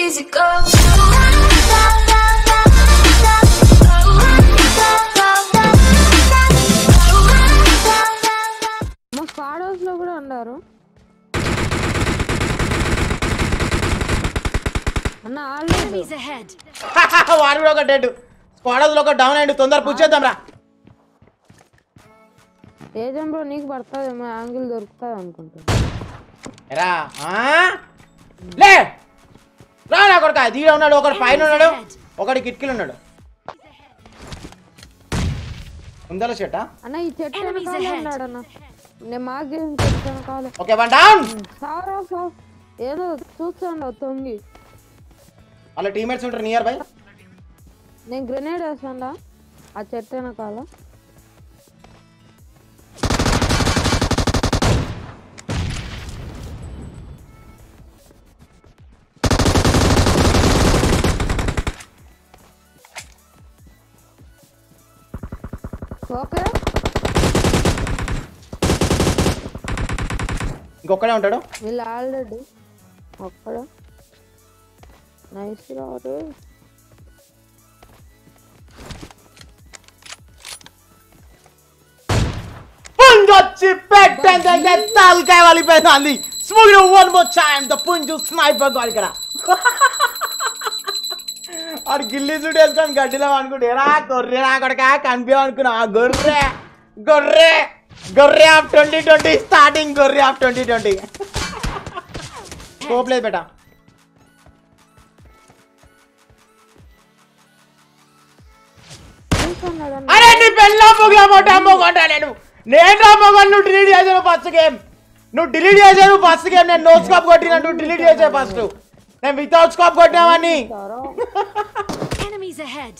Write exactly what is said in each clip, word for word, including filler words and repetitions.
easy go. మా squad house లో కూడా ఉన్నారు అన్న ఆల్రెడీ వాడు కూడా ఒక డెడ్ స్క్వాడ్ హౌస్ లో ఒక డౌన్ అయ్యిండు తొందర పుష్ చేద్దాం రా ఏ జంప్లో నీకు పడుతుందేమో యాంగిల్ దొరుకుతుంది అనుకుంటా రా లే రా నా కొడుక దీడ ఉన్నాడు ఒకడు పైన ఉన్నాడు ఒకటి కిటికీలు ఉన్నాడు ఉందల చెట్ట అన్న ఈ చెట్టు వెనకాల ఉన్నాడు అన్న నేను మాకు చెట్టు వెనకాల ఓకే వన్ డౌన్ సారా సార్ ఏదో చూస్తాను తొంగి వాళ్ళ టీమేట్స్ ఉంటారు నియర్ బై నేను గ్రెనేడ్ వేసాను ఆ చెట్టు వెనకాల ఓకే ఇంకొక్కడే ఉంటాడు వీళ్ళు ఆల్రెడీ ఒక్కడ నైస్ రాడు పుంజొచ్చి పెట్టండి తలకాయ వాలిపోయింది స్మూగ్ వన్ మోర్ టైం ద పుంజు స్నైపర్ గోల్ ఇక్కడ ఆడు గిల్లి సూట్ వేసుకొని గడ్డిలో అనుకుంటే రా గొర్రె నా కొడక కనిపించాం అనుకున్నా గొర్రె గొర్రె గొర్రె ఆఫ్ ట్వంటీ ట్వంటీ స్టార్టింగ్ గొర్రె ఆఫ్ ట్వంటీ ట్వంటీ స్కోప్ లేదు బేటా అరే నీ పెళ్ళ పొగల మోట అమ్మోగొంటా నేను నేను అమ్మోగొని నువ్వు డిలీట్ చేసాను ఫస్ట్ గేమ్ నువ్వు డిలీట్ చేసాను ఫస్ట్ గేమ్ నేను నో స్కోప్ కొట్టినా నువ్వు డిలీట్ చేసే ఫస్ట్ నేను వితౌట్ స్కోప్ కొట్టినావని Enemies ahead.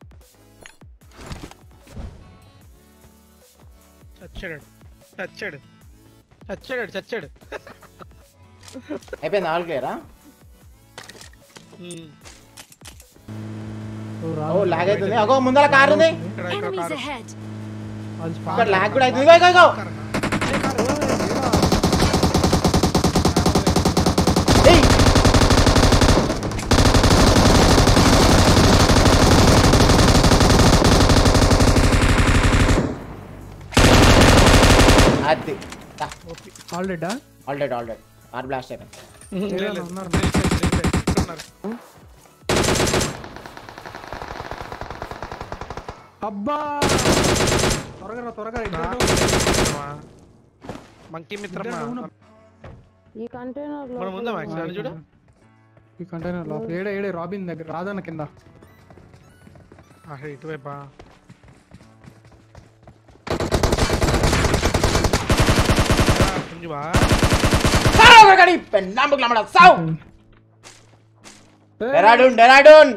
చచ్చాడు చచ్చాడు చచ్చాడు చచ్చాడు అయిపోయింది ఆల్ క్లియరా ఓ లాగ్ అవుతుంది అగో ముందర కార్ ఉంది Enemies ahead. ఇక్కడ లాగ్ కూడా అవుతుంది ఇగో ఇగో ఇగో ఏయ్ అది ఆల్రెడీ ఆల్రెడీ ఆల్రెడీ ఆర్ బ్లాస్ట్ అయిపోయింది అబ్బా త్వరగా త్వరగా మంకీ మిత్రమా ఈ కంటైనర్ లో మనం ఉందా మ్యాక్స్ అని చూడు ఈ కంటైనర్ లో ఏడే ఏడే రాబిన్ దగ్గర రాజన్న కింద ఆహా ఇటువైపా కొంచెమా సావ్ గడి పెన్నాంబుక్ లమడ సావ్ డెరాడూన్ డెరాడూన్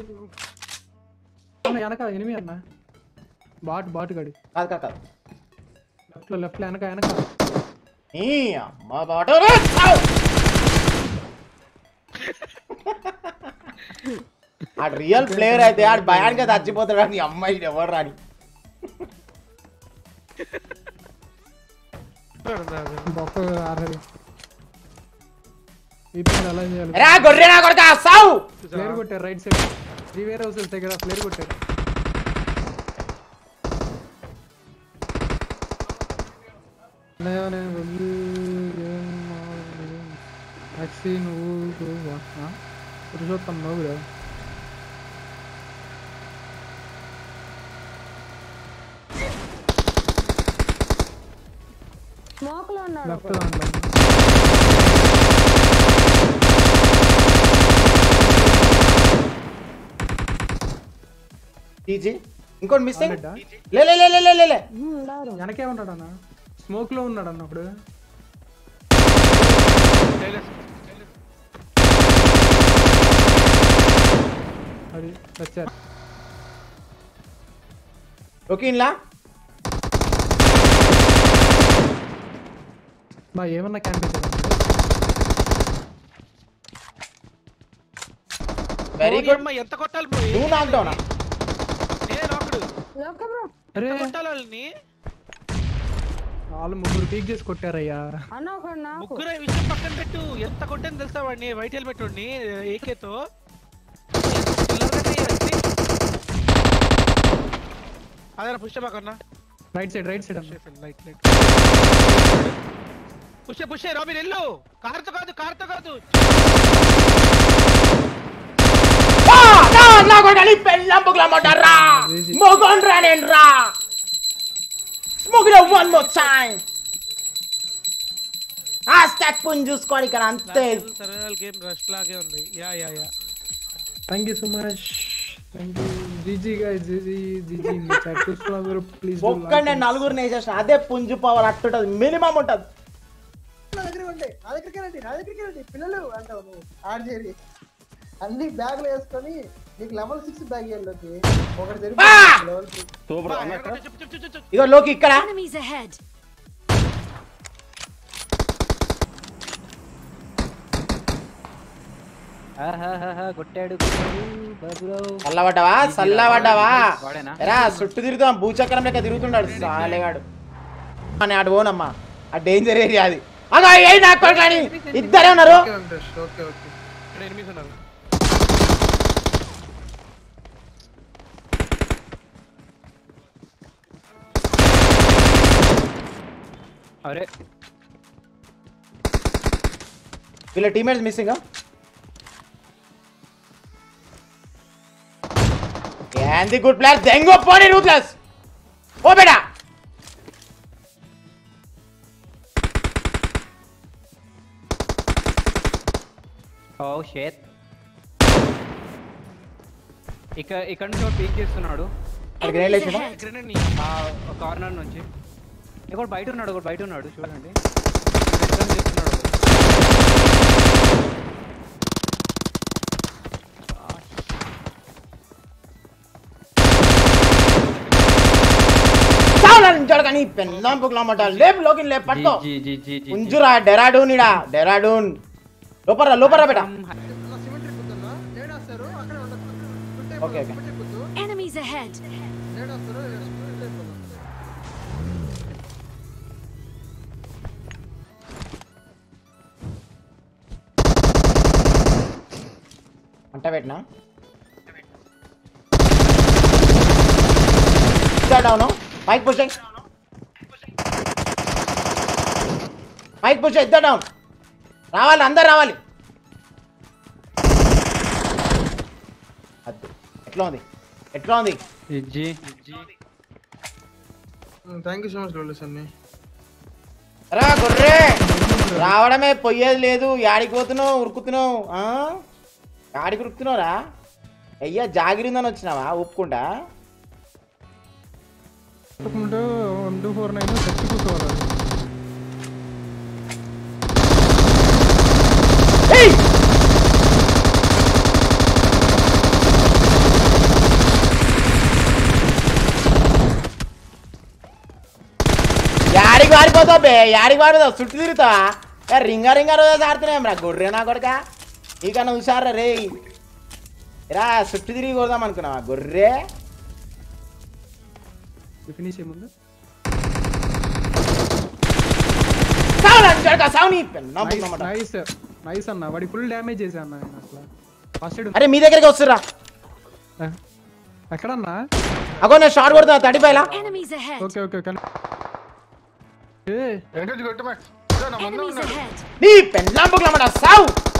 అన్న వెనక ఎనిమి అన్న బాట్ బాట్ గడి కాదు కాదు కాదు లెఫ్ట్ లో లెఫ్ట్ లో వెనక వెనక ఈ అమ్మ బాట సావ్ ఆ రియల్ ప్లేయర్ అయితే ఆడు భయానికి చచ్చిపోతాడు అని అమ్మాయి ఎవరు రాని బొక్క ఆల్రెడీ ఇప్పుడు అలా చేయాలి రా గొర్రె నా కొడక సావ్ ఫ్లేర్ కొట్టారు రైట్ సైడ్ త్రీ వేర్ హౌసెస్ దగ్గర ఫ్లేర్ కొట్టారు వ్యాక్సిన్ పురుషోత్తం నువ్వు స్మోక్ లో ఉన్నాడు లెఫ్ట్ దాంట్లో టీజీ ఇంకోటి మిస్సింగ్ లే లే లే లే లే లే వెనకే ఉన్నాడు అన్న స్మోక్ లో ఉన్నాడు అన్న అప్పుడు అది వచ్చారు ఓకే ఇన్లా బా ఏమన్నా క్యాంప్ వెరీ గుడ్ ఎంత కొట్టాలి బ్రో నువ్వు నాక్ డౌన్ ఏ రాకుడు లోక బ్రో అరే కొట్టాలి వాళ్ళని వాళ్ళు ముగ్గురు పీక్ చేసి కొట్టారయ్యా. అన్న ఒక నాకు ముగ్గురు ఈ విషయం పక్కన పెట్టు. ఎంత కొట్టని తెలుసా వాడిని వైట్ హెల్మెట్ వాడిని ఏకేతో. అదే పుష్ట పక్కన right side right side light light పుష్ట పుష్ట రాబిన్ ఎల్లు. కార్తో కాదు కార్తో కాదు. నా కొడని పెళ్ళం బుగ్లమోటారా మొగొండ్రా నేన్రా. Smoke it one more time. ఆ స్టాక్ పుంజు చూసుకోవాలి ఇక్కడ అంతే. సర్వైవల్ గేమ్ రష్ లాగే ఉంది. Yeah yeah yeah thank you so much. Thank you GG guys. GG GG మీ చాట్ చూస్తున్నారు ప్లీజ్. ఒక్కడే నలుగురు నేసేసిన అదే పుంజు పవర్ అట్టుంటది మినిమం ఉంటది. నా దగ్గర ఉండే నా దగ్గరికి రండి నా దగ్గరికి రండి పిల్లలు అంటావు నువ్వు ఆడ్ చేరి అన్ని బ్యాగ్లు వేసుకొని నీకు లెవెల్ సిక్స్ బ్యాగ్ ఇవ్వలోకి ఒకటి జరిపి లెవెల్ సూపర్ అన్న. ఇగో లోకి ఇక్కడ Enemies ahead. కొట్టాడు చల్లబడ్డావా చల్లబడ్డావా ఎరా చుట్టూ తిరుగుతాం భూచక్రం లెక్క తిరుగుతున్నాడు సాలేగాడు అని ఆడు పోనమ్మా. ఆ డేంజర్ ఏరియా అది. అగా ఏ నాకు కానీ ఇద్దరే ఉన్నారు. ఓకే ఓకే ఇక్కడ ఎనిమిది ఉన్నారు. అరే వీళ్ళ టీమేట్స్ మిస్సింగ్. ఏంది గుడ్ ప్లేయర్ దెంగో పోనీ రూత్లెస్ ఓ బేటా. ఓ షేట్. ఇక్కడ ఇక్కడ నుంచి ఒకటి పీక్ చేస్తున్నాడు Enemies ahead. గ్రెనేడ్ ని కార్నర్ నుంచి. ఇక్కడ బయట ఉన్నాడు ఒకటి బయట ఉన్నాడు చూడండి. రిటర్న్ చేస్తున్నాడు. కానీ పెన్నాం పుగ్లమోట లేపు లోకి లేపు పట్టుకో. జీ జీ జీ జీ ఉంజురా డెరాడూన్ ఇడా డెరాడూన్ లోపరా లోపరా బేటా. సిమెంట్రీ పుద్దున్నా లేడేస్తారు అక్కడ ఉండొచ్చు. Okay okay Enemies ahead. లేడేస్తారు అంట పెట్టినా down Mike push Mike push ఇద్దరు డౌన్. రావాలి అందరు రావాలి. అద్దు ఎట్లా ఉంది ఎట్లా ఉంది. G thank you so much లోలస్ అన్ని. రా గొర్రె రావడమే పోయేది లేదు. యాడికి పోతున్నావు ఉరుకుతున్నావు యాడికి ఉరుకుతున్నావురా. అయ్యా జాగిరిందని వచ్చినావా ఒప్పుకుంటా. వన్ టూ ఫోర్ నైన్ చచ్చి కూర్చోవాలి. యాడికి వారిపోతావు బే యాడికి వారిపోతావు చుట్టూ తిరుగుతావా. రింగా రింగా రోజు ఆడుతున్నాం రా గొర్రె నా కొడక. నీకన్నా హుషారా రే రా చుట్టూ తిరిగి కొడదాం అనుకున్నావా గొర్రె. ఫినిష్ ఏముంది నైస్ నైస్ అన్న. వాడి ఫుల్ డ్యామేజ్ చేసా అన్న నేను అసలు ఫస్ట్ ఎయిడ్. అరే మీ దగ్గరికి వస్తురా ఎక్కడన్నా. అగో నేను షార్ట్ కొడుతున్నా థర్టీ ఫైవ్ లా. Enemies ahead. Okay okay okay. Engage కొట్టు మ్యాక్స్. నా ముందు Enemies ఉన్నాడు. ahead. నీ పెళ్ళాం బుగ్లమోట సావు.